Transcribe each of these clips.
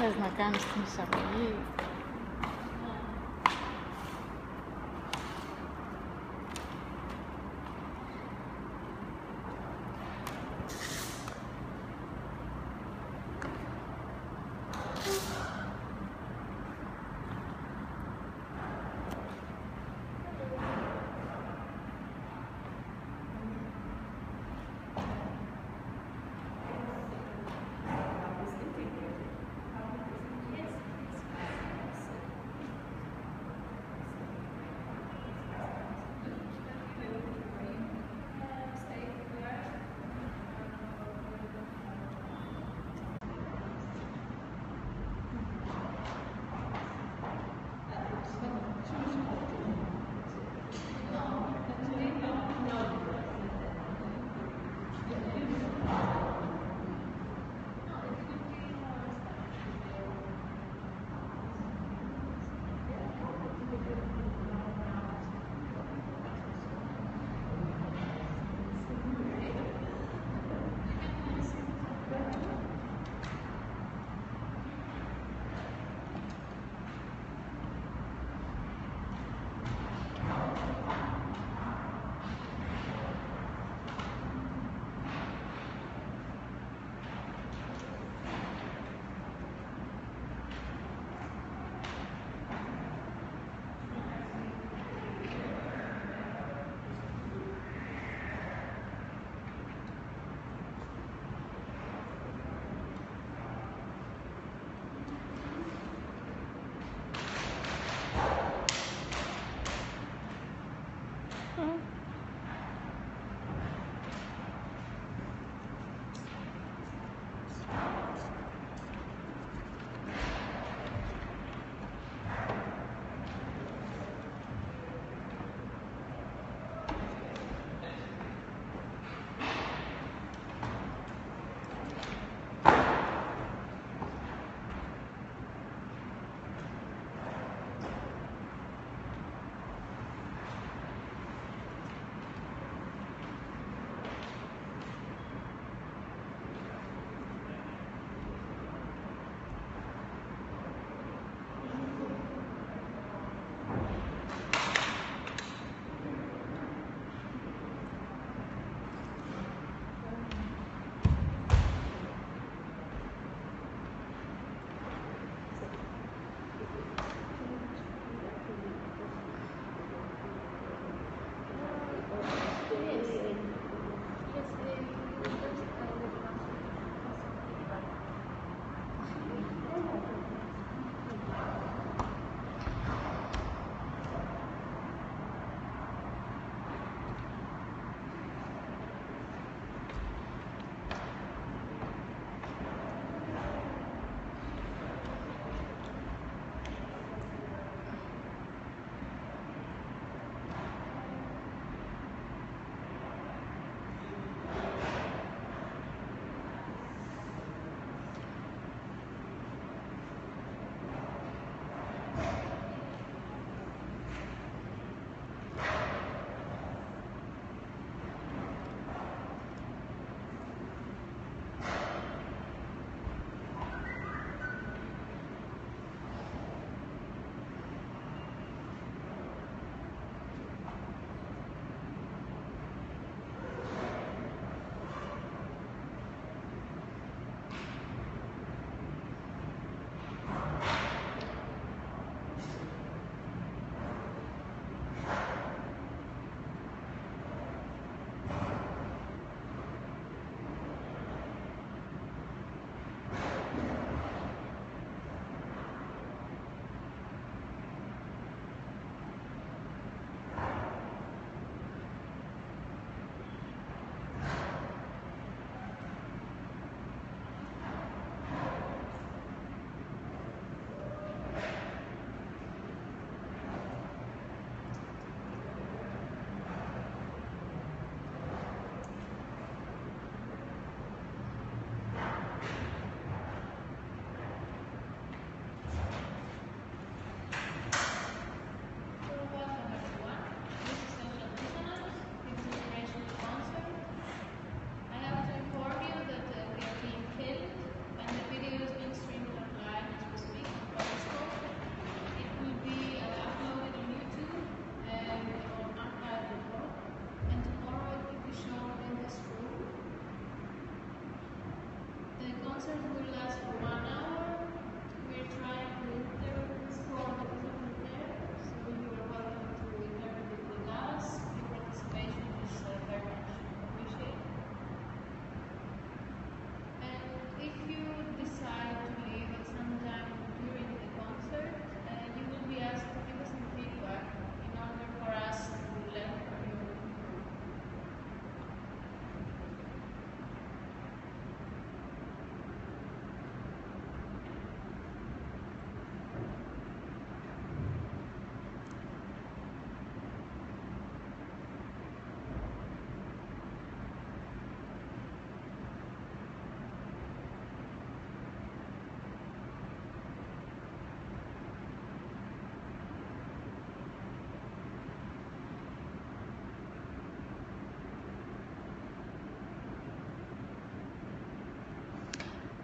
знакомиться с собой.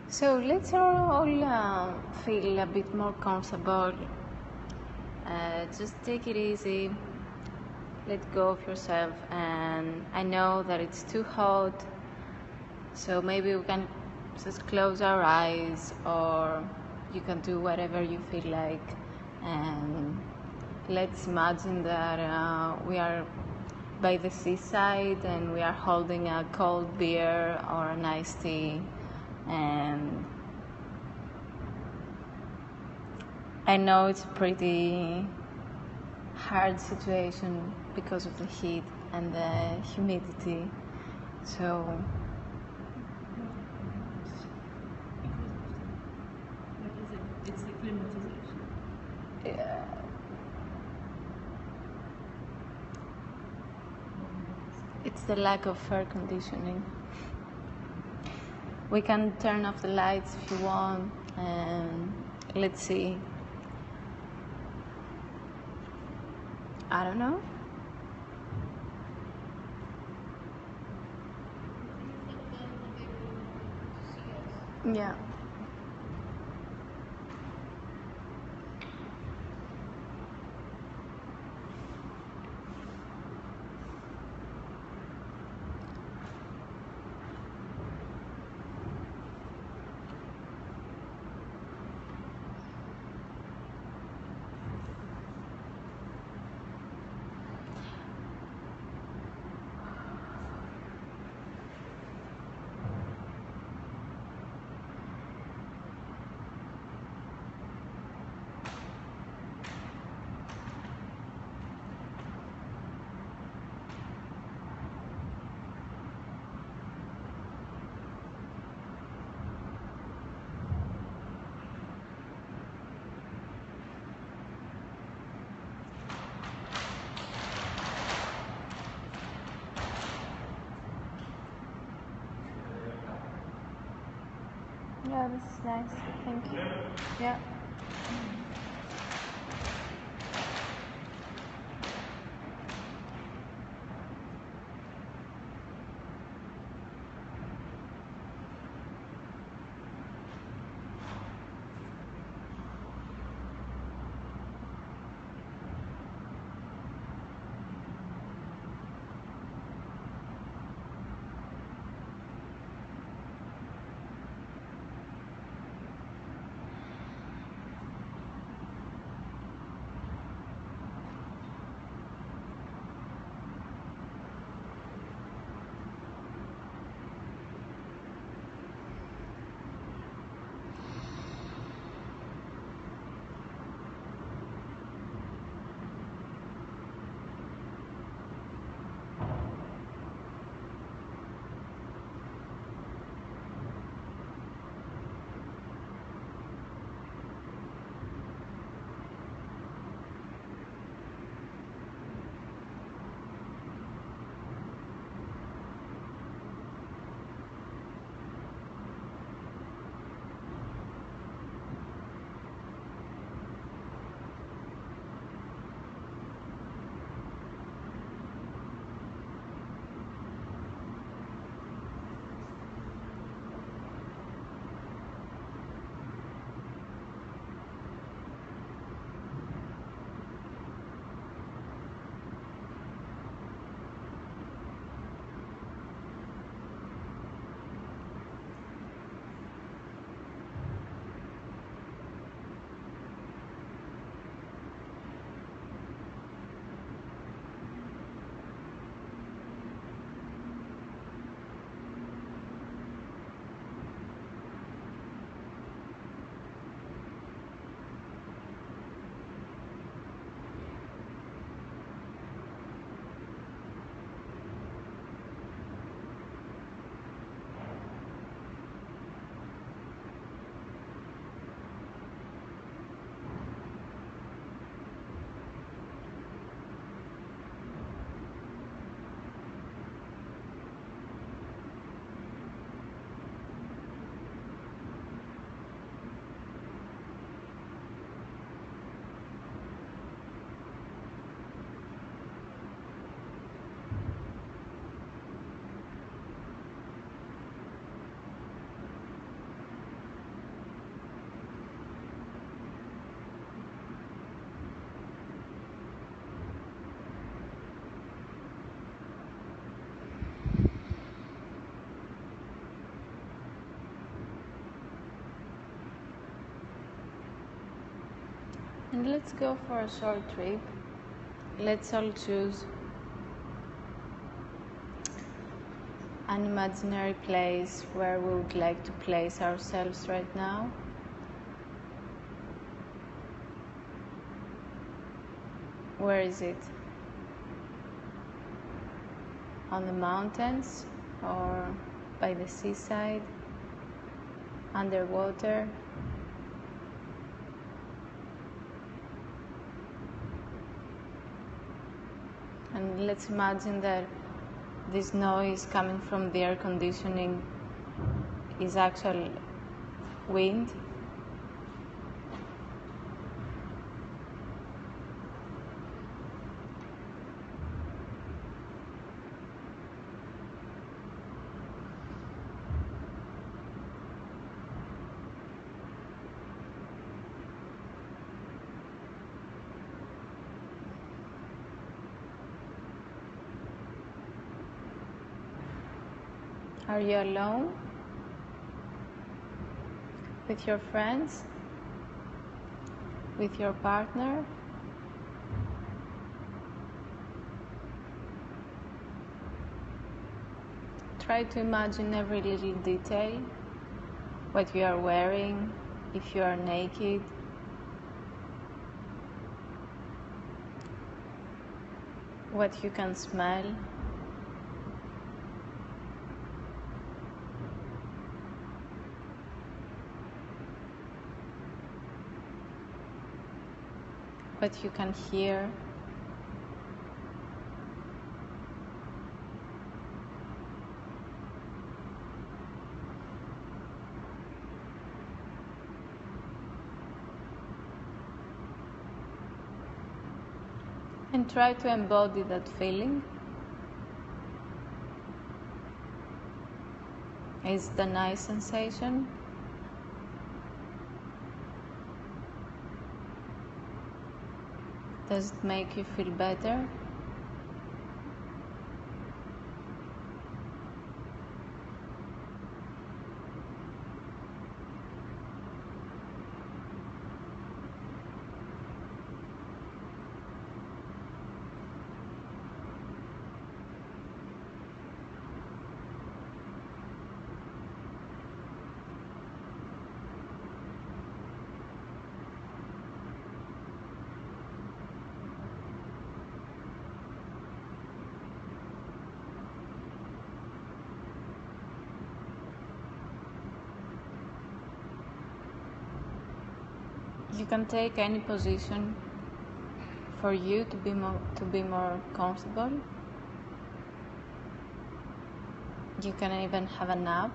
So let's all feel a bit more comfortable. Just take it easy. Let go of yourself. And I know that it's too hot, so maybe we can just close our eyes, or you can do whatever you feel like. And let's imagine that we are by the seaside and we are holding a cold beer or an iced tea. And I know it's a pretty hard situation because of the heat and the humidity. So it's the climatization. yeah. It's the lack of air conditioning. We can turn off the lights if you want, and let's see. I don't know. Yeah. Yeah, this is nice. Thank you. Yeah. And let's go for a short trip. Let's all choose an imaginary place where we would like to place ourselves right now. Where is it? On the mountains or by the seaside? Underwater? And let's imagine that this noise coming from the air conditioning is actual wind. Are you alone? With your friends? With your partner? Try to imagine every little detail, what you are wearing, if you are naked, what you can smell. What you can hear. And try to embody that feeling. Is it a nice sensation? Does it make you feel better? You can take any position for you to be more comfortable. You can even have a nap.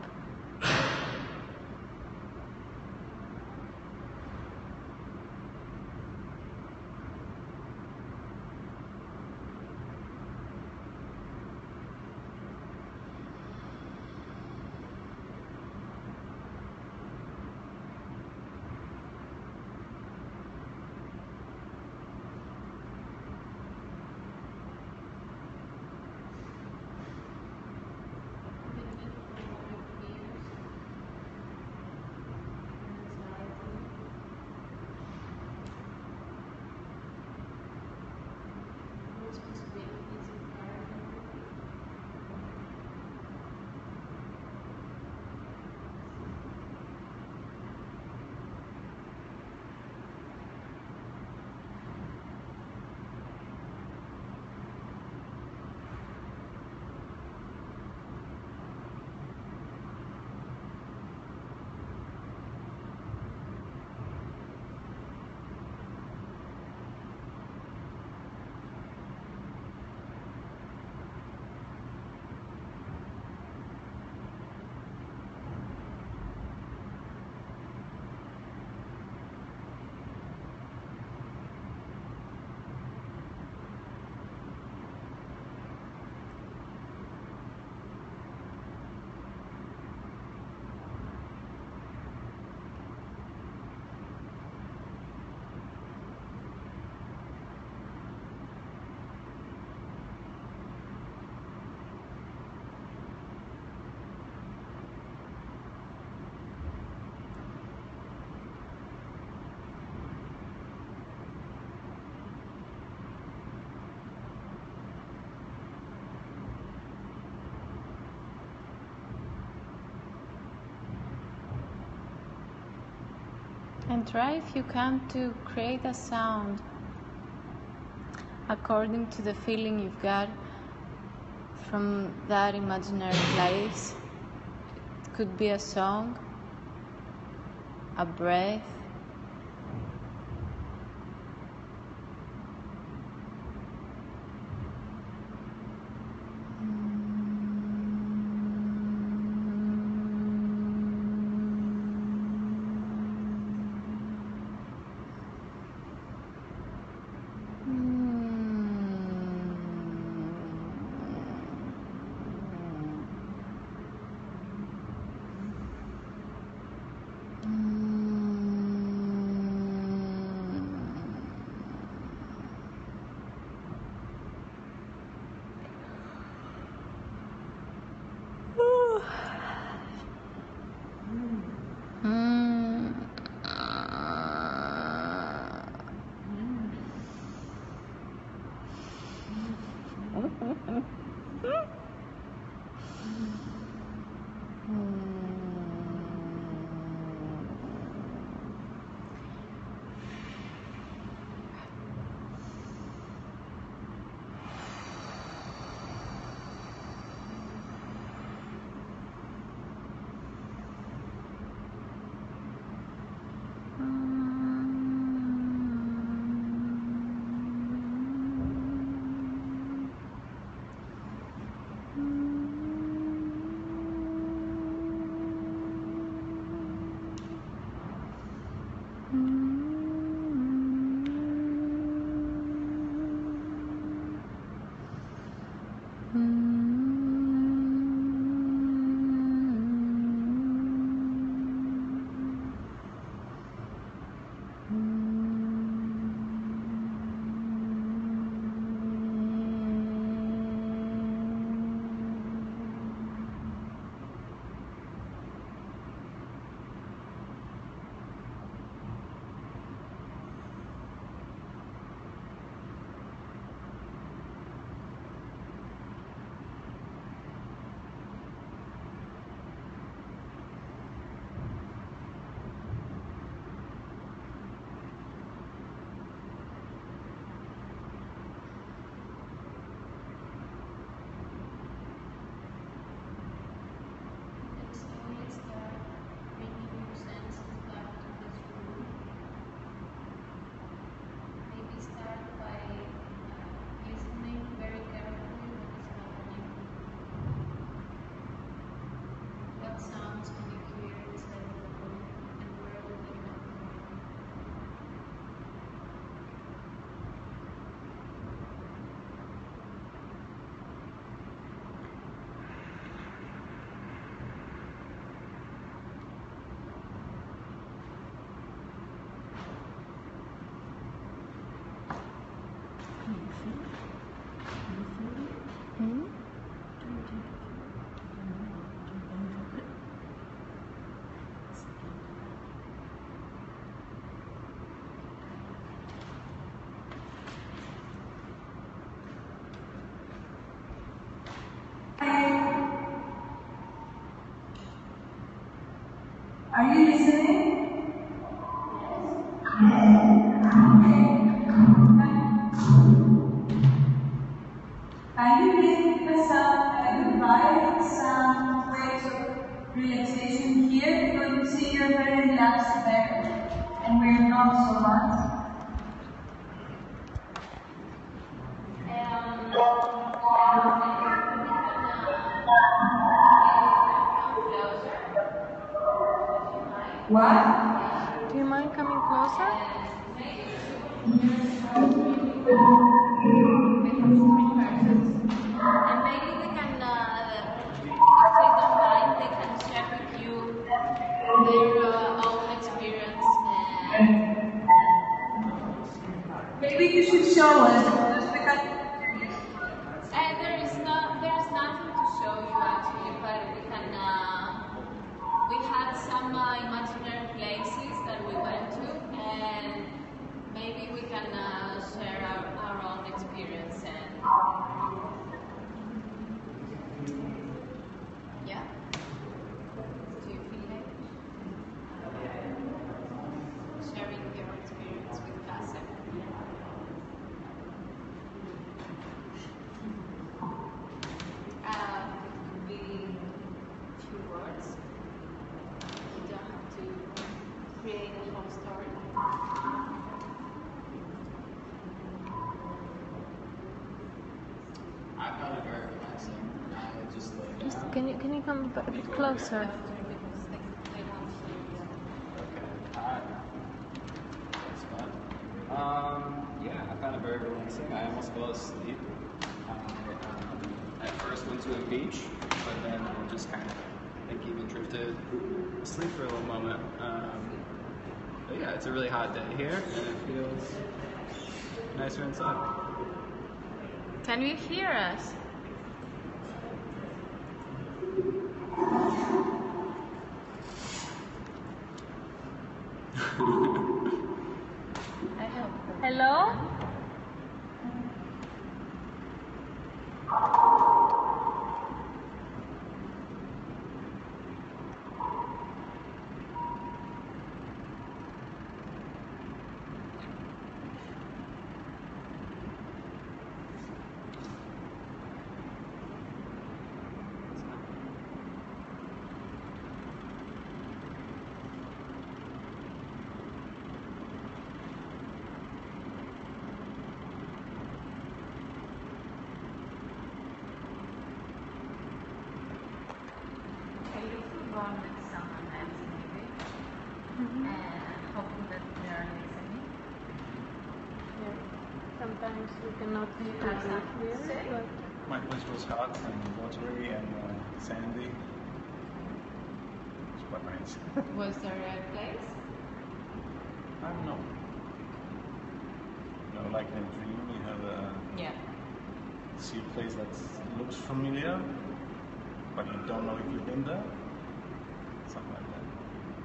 And try, if you can, to create a sound according to the feeling you've got from that imaginary place. It could be a song, a breath, Are you listening? Can you give yourself a goodbye, some waves of relaxation here? Because you see you're very relaxed there, and we're not so much. What? Do you mind coming closer? We have 3 persons, and maybe they can, if they don't mind, they can share with you their own experience. Maybe you should show us, just because. There's nothing to show you actually, but we can. We had some imaginary places that we went to, and maybe we can share our own experience. And yeah, do you feel like? can you come a bit closer? Yeah, I found it very relaxing. I almost fell asleep. I at first went to a beach, but then I just kind of, I think, even drifted asleep for a little moment. But yeah, it's a really hot day here, and it feels nicer inside. Can you hear us? Hello? Gone with someone else maybe, and hoping that they are listening. Yeah. Sometimes we cannot You hear have something to say? but My place was hot and watery and sandy. It's quite nice. Was there a place? I don't know. You know, like in a dream, you have Yeah. see a place that looks familiar, but you don't know if you've been there. Something like that.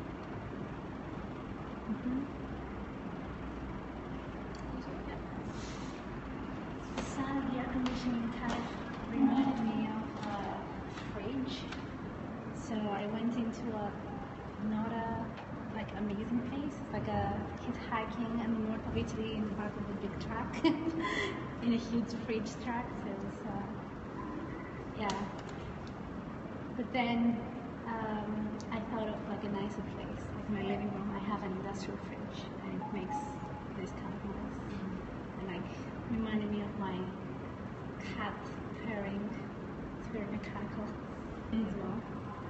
Sound of the air conditioning kind of reminded me of a fridge. So I went into a not a like amazing place. It's like a hitchhiking in the north of Italy in the back of a big truck in a huge fridge truck. So it was yeah. But then I thought of like a nicer place, like my living room. I have an industrial fridge, and it makes this kind of noise, and like reminded me of my cat purring. It's very mechanical as well.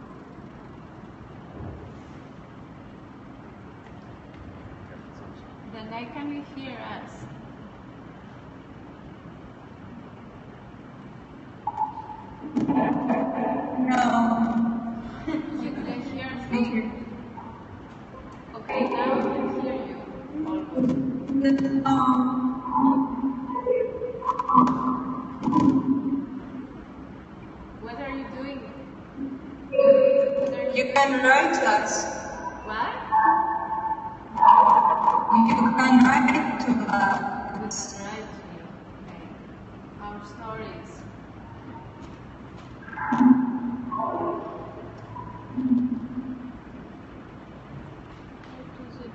Then I can you hear us? No. You can hear me? Okay, now I can hear you. What are you doing? What are You can write us. What? You can write to us. Right. Okay. Our stories. what is it?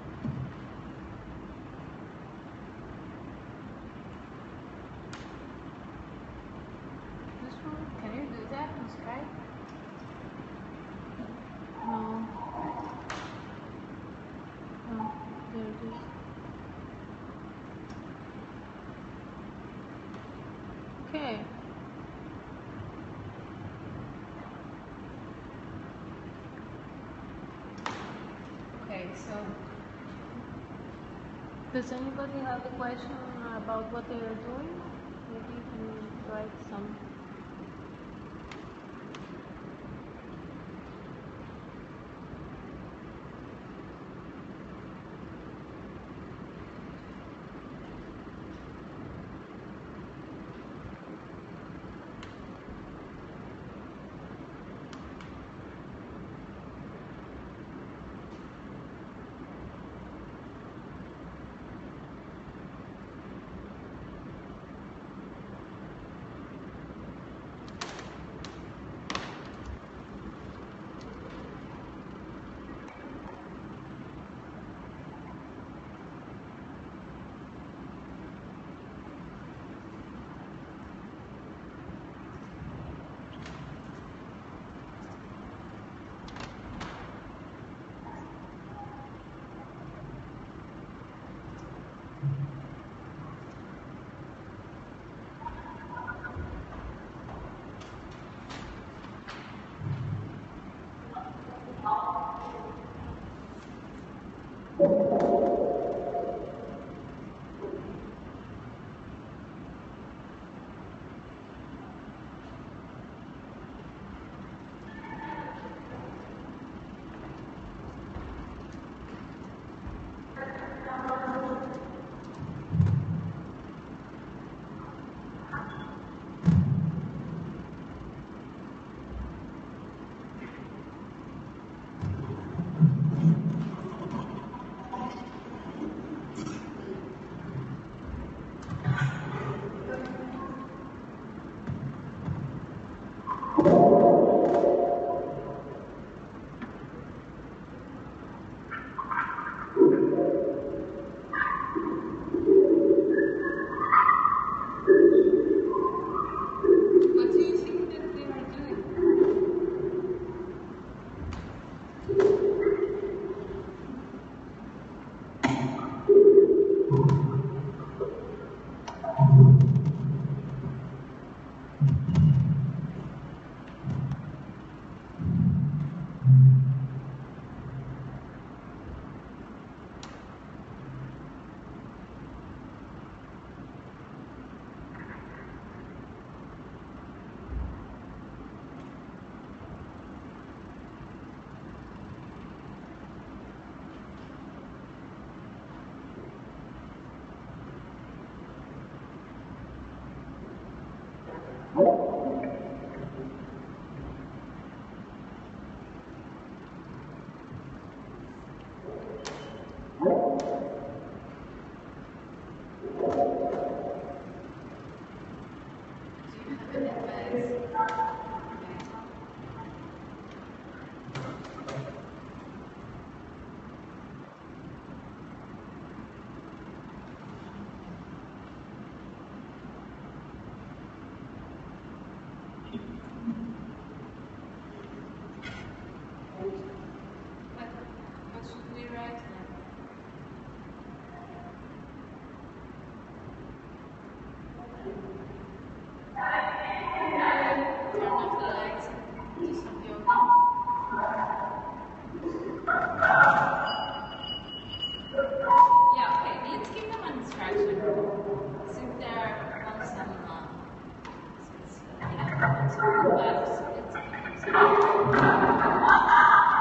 This one? Can you do that on Skype? No. Oh, there it is. Okay. Okay, so Does anybody have a question about what they are doing? Maybe you can write some. What do you think that they are doing? Do you have any advice? What should we write now? Turn off the lights and do some yoga. Yeah, okay, let's give them an instruction. Since they're on some good vibes, let's give them some.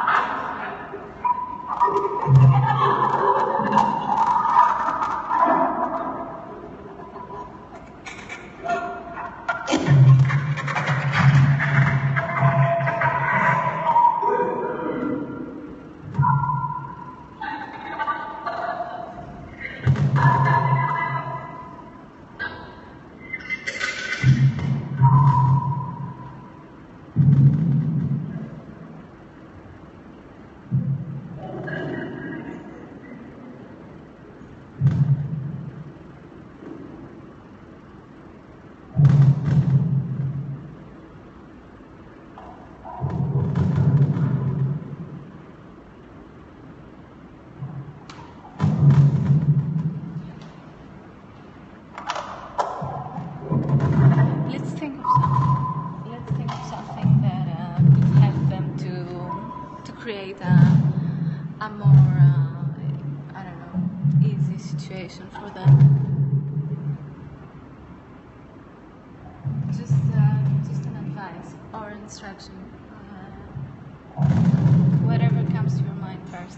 Create a more, I don't know, easy situation for them. Just an advice or instruction, whatever comes to your mind first.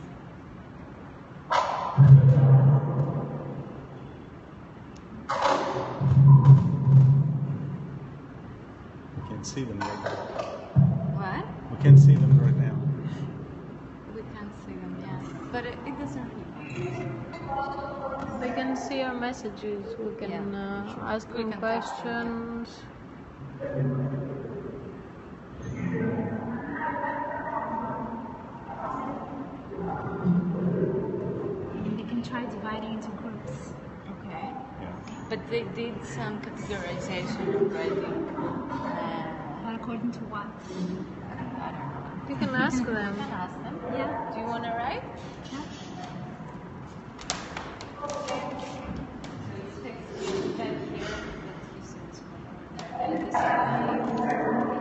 We can't see them right now. What? We can't see them right now. We can't see them, yeah. But it doesn't really matter. They can see our messages. We can ask We them can touch them, questions. They can try dividing into groups. Okay. Yeah. But they did some categorization already. But according to what? I don't know. You can ask You them. can ask them. Yeah. Do you want to write? Yeah. So it's fixed bed here. Let's use it and this way.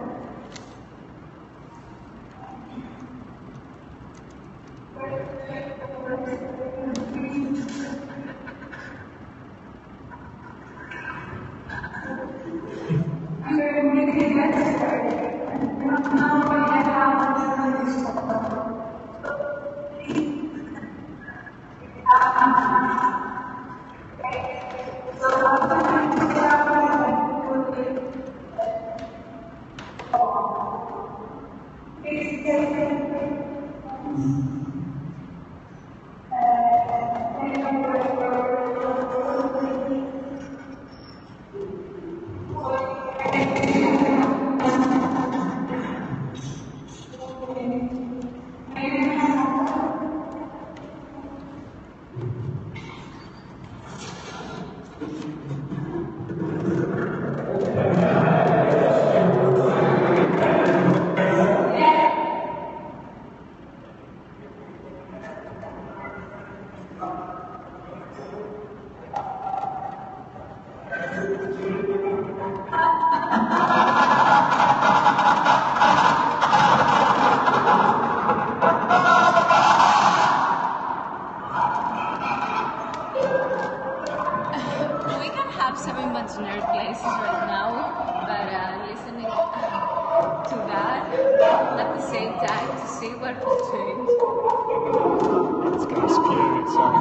We can have some imaginary places right now, but listening to that at the same time to see what will change. It's kind of scary, sorry.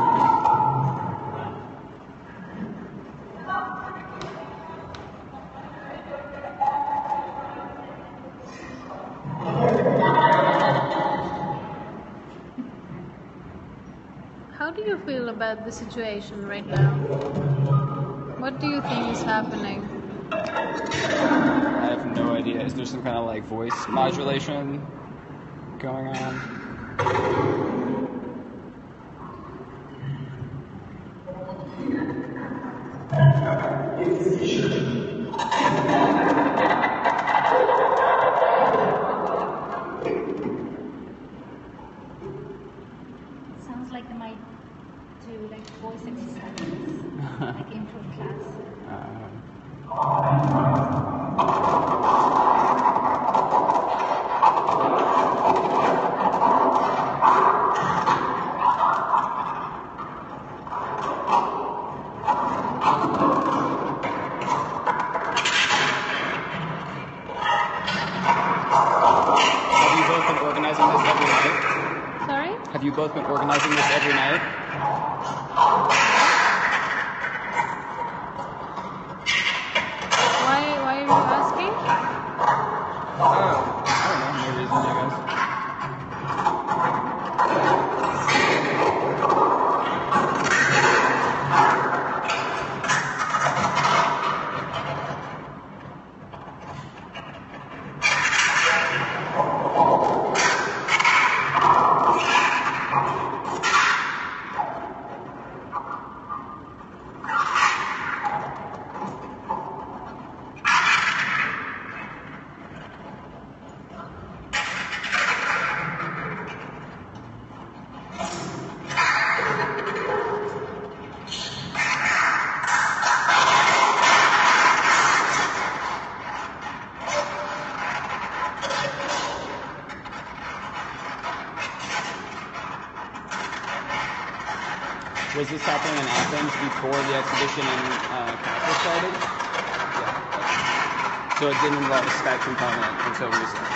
How do you feel about the situation right now? What do you think is happening? I have no idea. Is there some kind of like voice modulation going on? Sounds like they might do like voice exercises, like improv class. Have you both been organizing this every night? Sorry? Have you both been organizing this every night? Why are you asking? I don't know, no reason, I guess. Was this happening in Athens before the exhibition in Castle started? Yeah. So it didn't involve a Skype component until recently.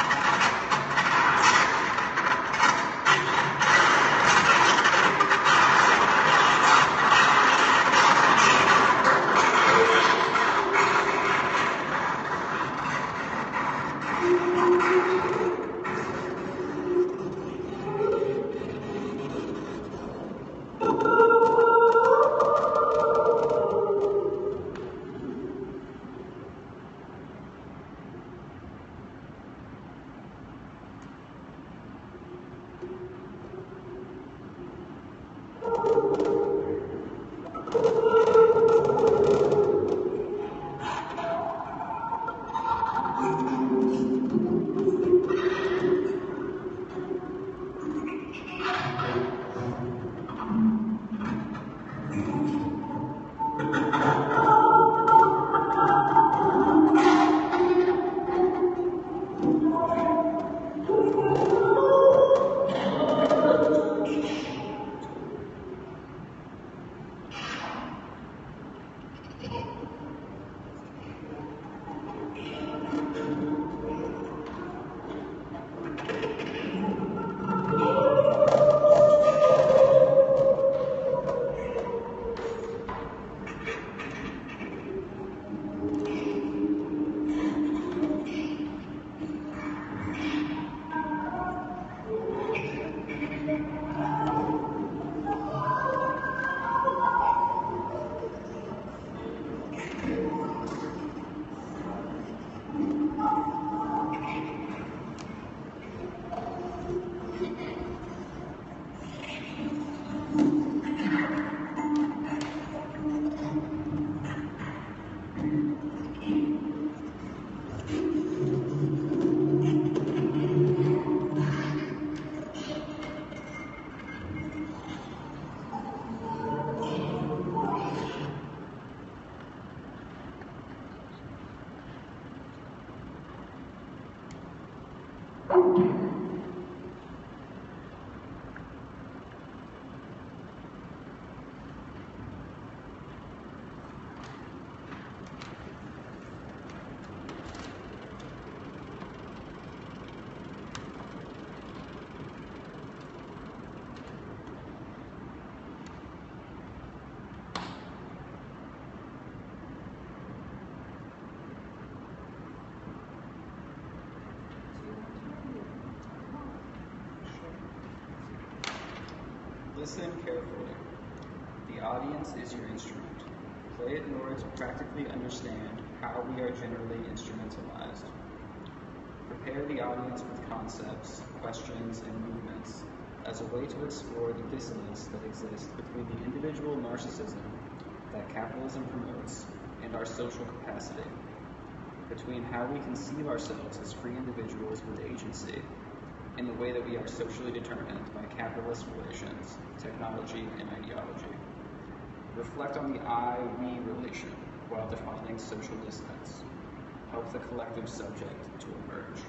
Listen carefully. The audience is your instrument. Play it in order to practically understand how we are generally instrumentalized. Prepare the audience with concepts, questions, and movements as a way to explore the dissonance that exists between the individual narcissism that capitalism promotes and our social capacity, between how we conceive ourselves as free individuals with agency in the way that we are socially determined by capitalist relations, technology, and ideology. Reflect on the I-we relation while defining social dissonance. Help the collective subject to emerge.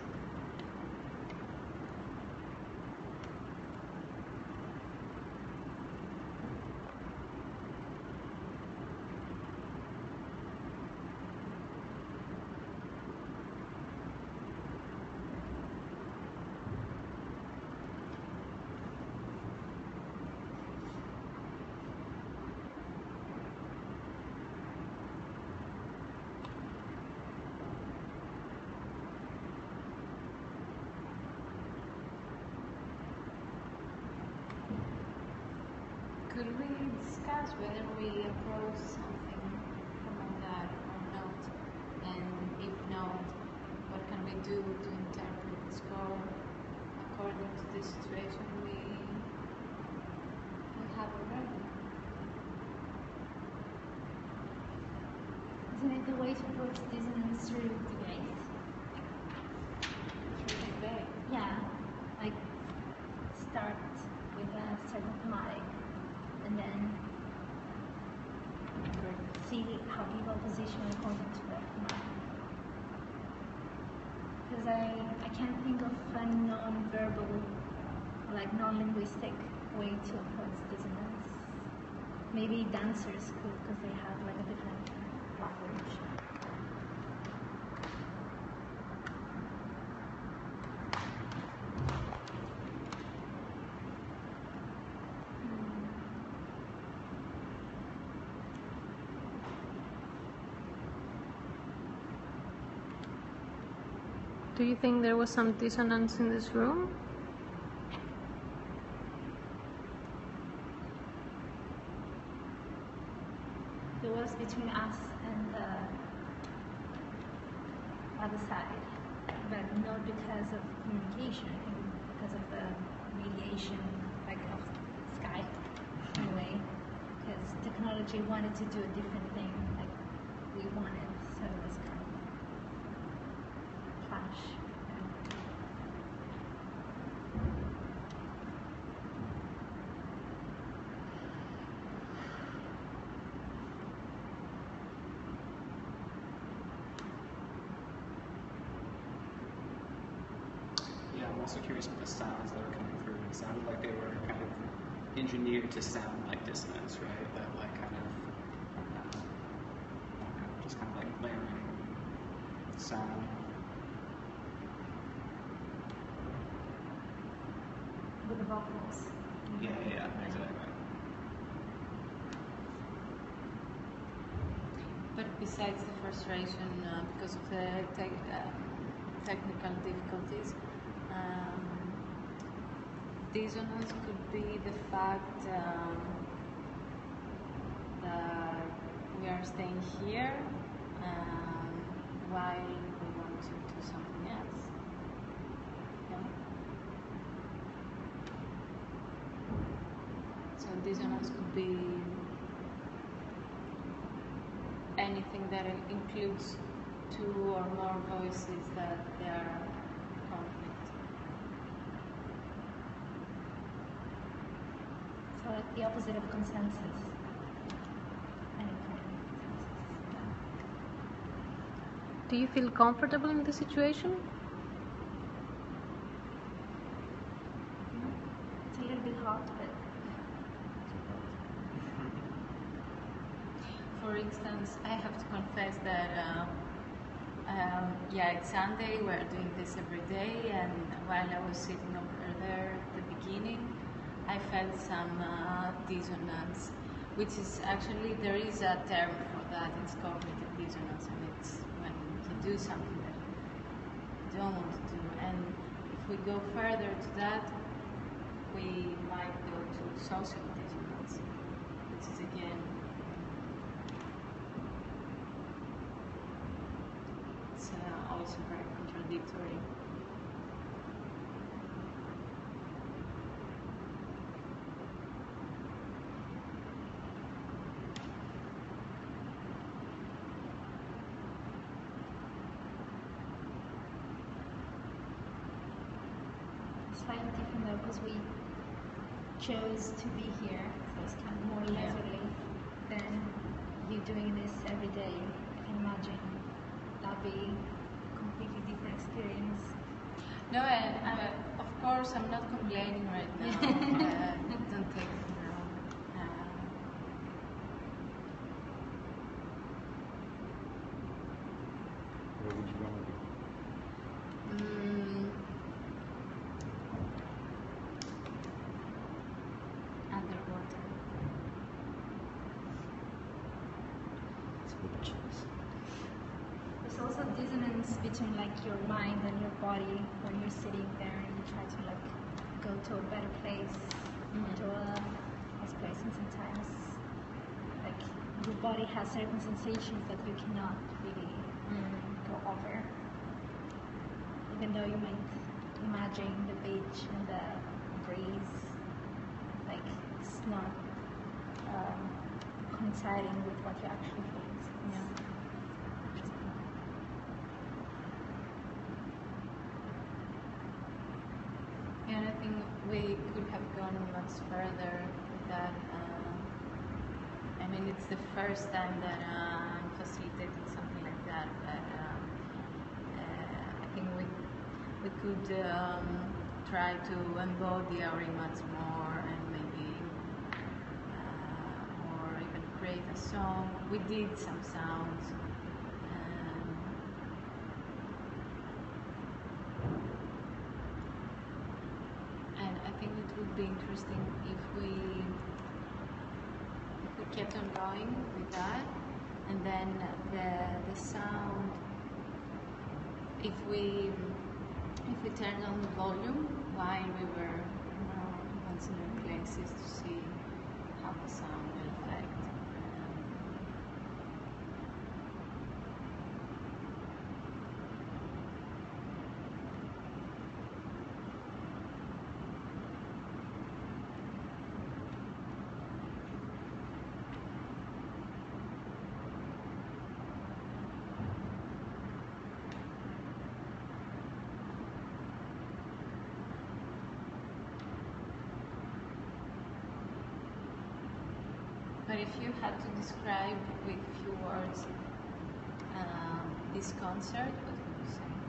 Could we discuss whether we approach something from that or not? And if not, what can we do to interpret the score according to the situation we have already? Isn't it the way to approach dissonance through debate? Through debate? Yeah, like start with a certain thematic and then see how people position according to that thematic. Because I can't think of a non-verbal, like non-linguistic way to approach dissonance. Maybe dancers could, because they have like a different language. Do you think there was some dissonance in this room? There was between us and the other side, but not because of communication, I think because of the mediation, like of Skype, in a way, because technology wanted to do a different thing, like we wanted, so it was kind of clash. Yeah, I'm also curious about the sounds that are coming through. It sounded like they were kind of engineered to sound like dissonance, right? That like kind of just kind of like layering sound. With the vocals. Yeah, exactly. But besides the frustration because of the technical difficulties, dissonance could be the fact that we are staying here while we want to do something else. No? So dissonance could be anything that includes two or more voices that they are conflict. So like the opposite of consensus. Any kind of consensus. Do you feel comfortable in this situation? It's a little bit hot, but For instance, I have to confess that it's Sunday, we're doing this every day, and while I was sitting over there at the beginning, I felt some dissonance, which is actually, there is a term for that, it's cognitive dissonance, and it's when you do something that you don't want to do. And if we go further to that, we might go to social dissonance, which is again, it's also very contradictory. Slightly different though, because we chose to be here, so it's kind of more leisurely than you doing this every day. I can imagine that'd be a completely different experience. No, and of course I'm not complaining right now. Don't take it wrong. Where would you want to be? Underwater. It's a good choice. There's also dissonance between like your mind and your body when you're sitting there and you try to like go to a better place, to a nice place, and sometimes like your body has certain sensations that you cannot really go over. Even though you might imagine the beach and the breeze, like it's not coinciding with what you actually feel. Yeah. And I think we could have gone much further with that. I mean, it's the first time that I'm facilitating something like that, but I think we could try to embody our image more and maybe or even create a song. We did some sounds. And I think it would be interesting if we kept on going with that, and then the sound, if we turned on the volume while we were in similar places to see how the sound will affect. But if you had to describe with few words this concert, what would you say?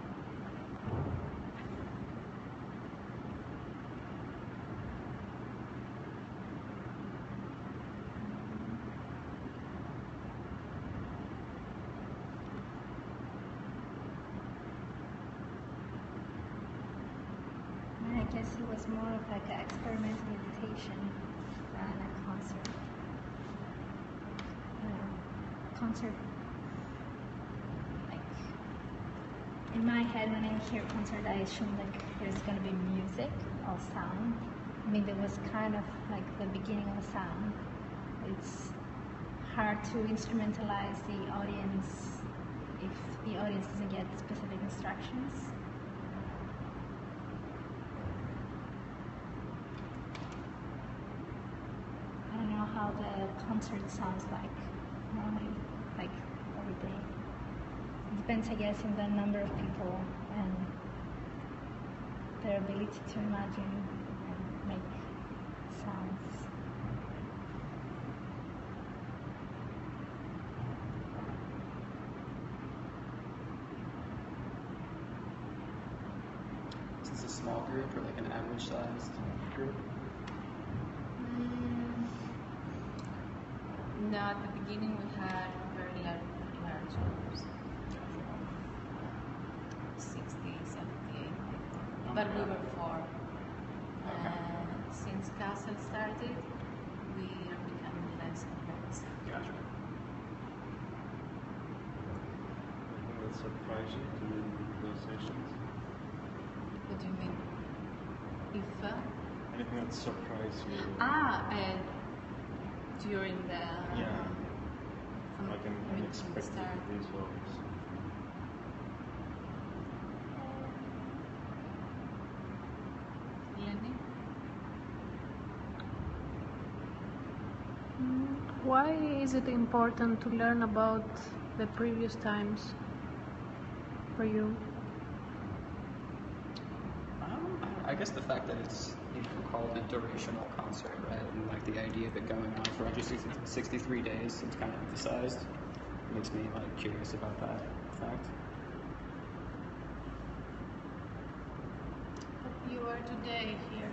I guess it was more of like an experimental meditation than a concert. Concert, like in my head when I hear concert, I assume like there's gonna be music or sound. I mean, there was kind of like the beginning of a sound. It's hard to instrumentalize the audience if the audience doesn't get specific instructions. I don't know how the concert sounds like normally, like every day. It depends, I guess, on the number of people and their ability to imagine and make sounds. Is this a small group or like an average sized group? No, at the beginning we had very large groups, 60, 78 people, but we were 4. Since Castle started, we are becoming less and less. Gotcha. Anything that surprised you during those sessions? What do you mean? If? Anything that surprised you? During the Yeah. from, Like an I mean, from the unexpected start. results. Lenny? Why is it important to learn about the previous times for you? I guess the fact that it's called a durational concert, right, and like the idea of it going on for 63 days, it's kind of emphasized. Makes me like curious about that fact. You are today here,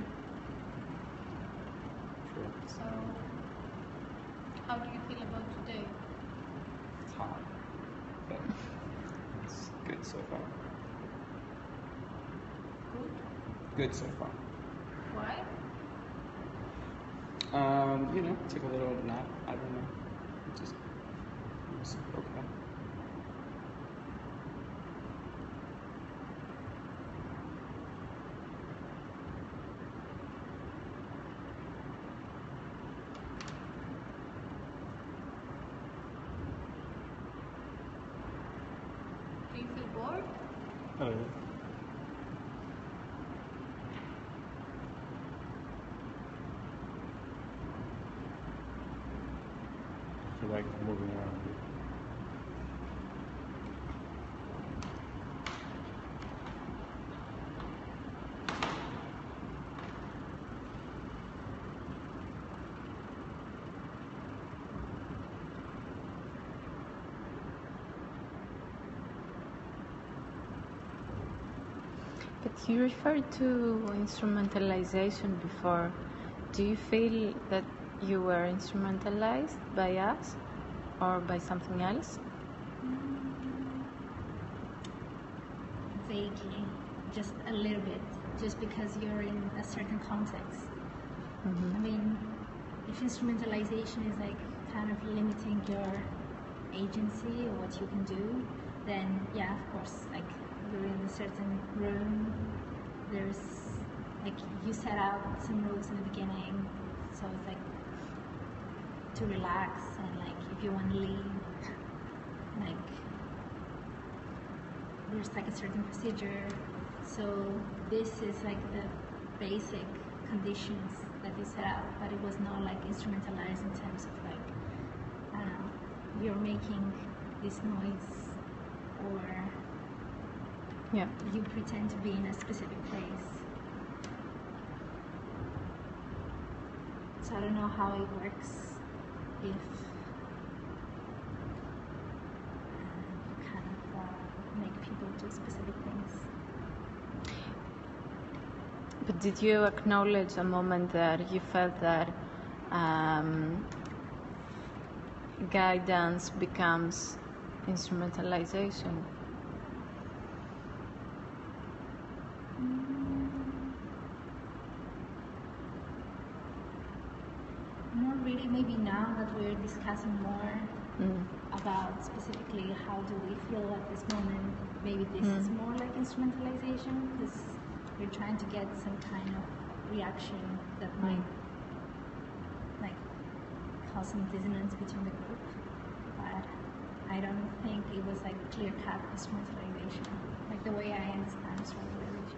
True. so how do you feel about today? It's hot, but it's good so far. Good. Good so far. Why? Took a little nap. I don't know. Just it was okay. Do you feel bored? Hello. I feel like moving around. But you referred to instrumentalization before. Do you feel that you were instrumentalized by us or by something else? Vaguely, just a little bit, just because you're in a certain context. I mean, if instrumentalization is like kind of limiting your agency or what you can do, then yeah, of course, like you're in a certain room, there's like you set out some rules in the beginning, so it's like to relax, and like if you want to leave, like there's like a certain procedure. So this is like the basic conditions that you set out, but it was not like instrumentalized in terms of like, I don't know, you're making this noise or Yeah. you pretend to be in a specific place. So I don't know how it works if you kind of make people do specific things. But did you acknowledge a moment that you felt that guidance becomes instrumentalization? Not really, maybe now that we're discussing more about specifically how do we feel at this moment, maybe this is more like instrumentalization, because we're trying to get some kind of reaction that might like cause some dissonance between the group, but I don't think it was like clear-cut instrumentalization, like the way I understand instrumentalization.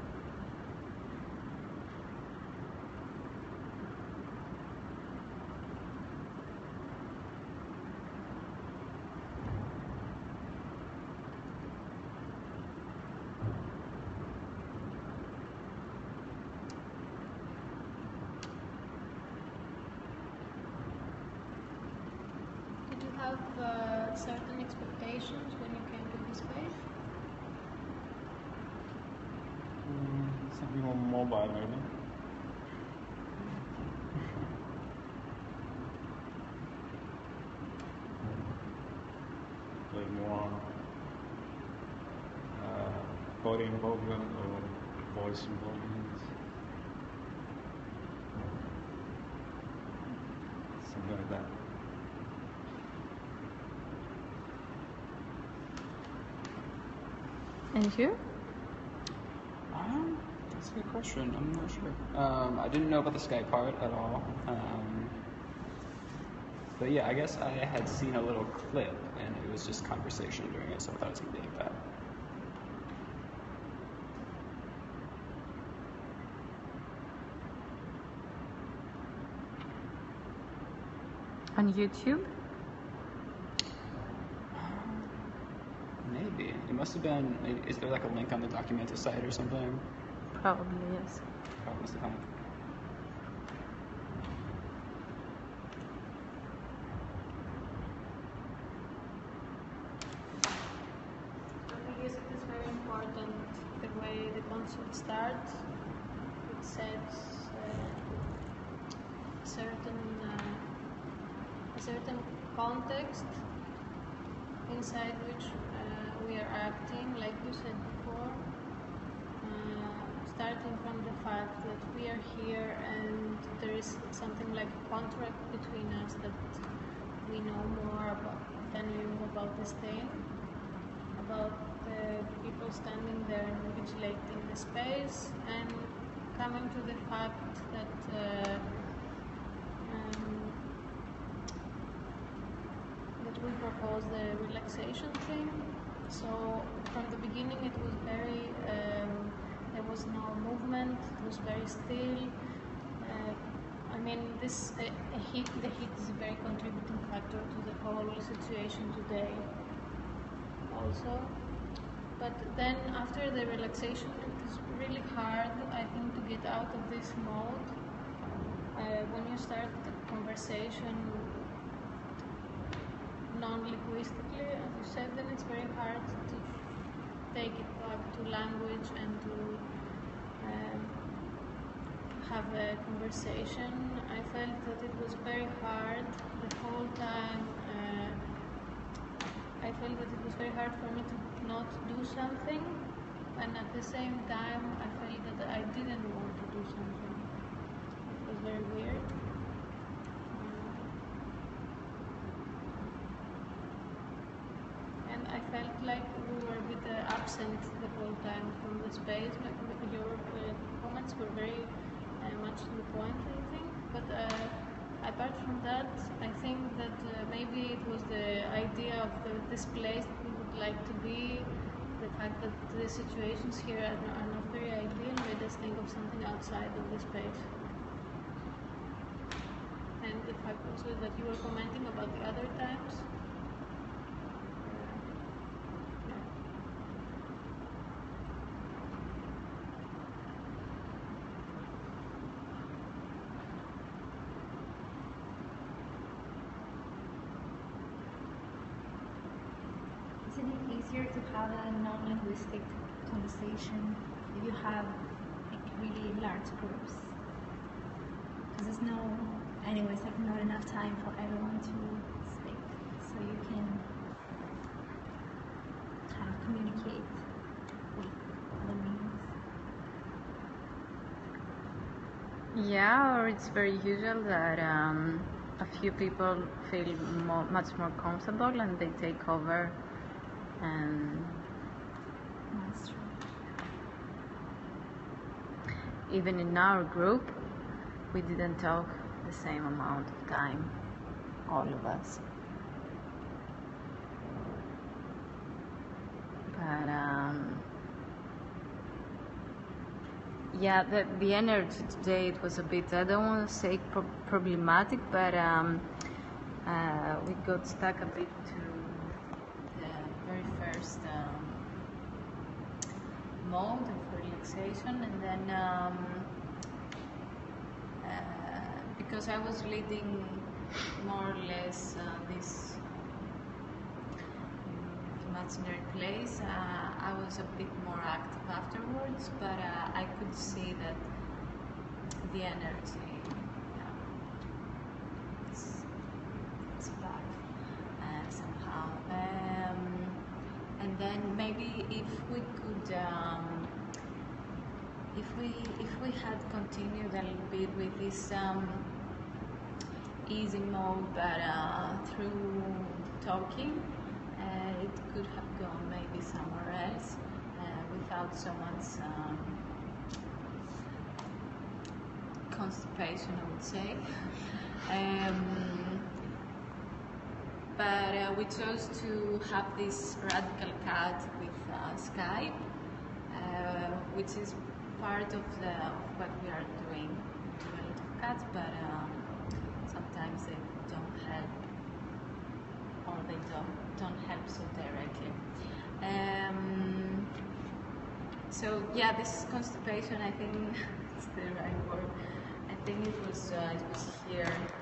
Did you have certain expectations when you came to this space? Something more mobile, maybe. Like more body involvement or voice involvement. Something like that. And you? That's a good question. I'm not sure. I didn't know about the Skype part at all. But yeah, I guess I had seen a little clip, and it was just conversation during it, so I thought it was going to be like that. On YouTube? Maybe. It must have been, is there like a link on the Documenta site or something? Probably, yes. Probably must have found it. I guess it is very important the way the concept starts. It sets a certain context inside which we are acting, like you said before, starting from the fact that we are here and there is something like a contract between us that we know more than you about this thing, about the people standing there and vigilating the space, and coming to the fact that we propose the relaxation thing. So from the beginning it was very, there was no movement, it was very still. I mean, the heat is a very contributing factor to the whole situation today also. But then after the relaxation it is really hard, I think, to get out of this mode. When you start the conversation non-linguistically, as you said, then it's very hard to take it back to language and to have a conversation. I felt that it was very hard the whole time. I felt that it was very hard for me to not do something, and at the same time I felt that I didn't want to do something. It was very weird. I felt like we were a bit absent the whole time from the space. Like your comments were very much to the point, I think. But apart from that, I think that maybe it was the idea of this place that we would like to be, the fact that the situations here are not very ideal, made us think of something outside of the space. And the fact also that you were commenting about the other times. Isn't it easier to have a non-linguistic conversation if you have like really large groups? Because there's like not enough time for everyone to speak, so you can kind of communicate with other means. Yeah, or it's very usual that a few people feel much more comfortable and they take over. And That's true. even in our group, we didn't talk the same amount of time, all of us. But yeah, the energy today, it was a bit, I don't want to say problematic, but we got stuck a bit to the very first mode of relaxation, and then because I was leading more or less this imaginary place, I was a bit more active afterwards, but I could see that the energy is back somehow. And then maybe if we could, if we had continued a little bit with this easy mode, but through talking, it could have gone maybe somewhere else without so much constipation, I would say. But we chose to have this radical cut with Skype, which is part of what we are doing. We do a lot of cuts, but sometimes they don't help, or they don't help so directly. So yeah, this constipation, I think it's the right word. I think it was here.